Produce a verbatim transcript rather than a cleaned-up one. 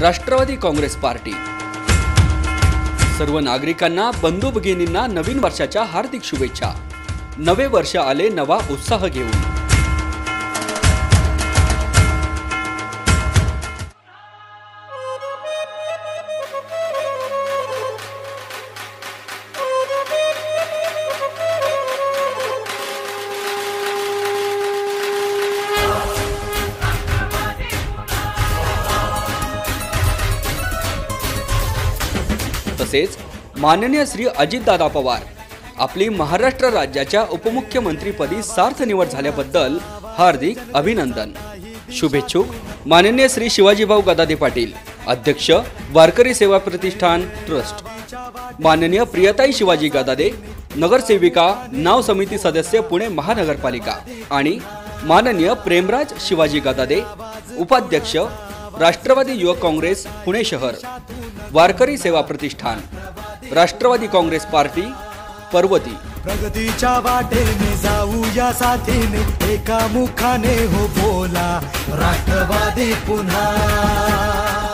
Rashtrawadi Congress party सर्व नागरिकांना बंधू भगिनींना नवीन वर्षाच्या हार्दिक शुभेच्छा। नवे वर्ष आले नवा उत्साह घेऊन। तसेच माननीय श्री अजितदादा पवार आपली महाराष्ट्र राज्याच्या उपमुख्यमंत्रीपदी सार्थ निवड झाल्याबद्दल हार्दिक अभिनंदन। शुभेच्छुक माननीय श्री शिवाजीभाऊ गदादे पाटील, अध्यक्ष वारकरी सेवा प्रतिष्ठान ट्रस्ट, माननीय प्रियताई शिवाजी गदादे, नगरसेविका नाव समिती सदस्य पुणे महानगरपालिका आणि माननीय प्रेमराज शिवाजी गदादे, उपाध्यक्ष राष्ट्रवादी युवक काँग्रेस पुणे शहर, वारकरी सेवा प्रतिष्ठान, राष्ट्रवादी काँग्रेस पार्टी पर्वती। प्रगतीच्या वाटेने जाऊया साथीने, एका मुखाने हो बोला राष्ट्रवादी पुन्हा।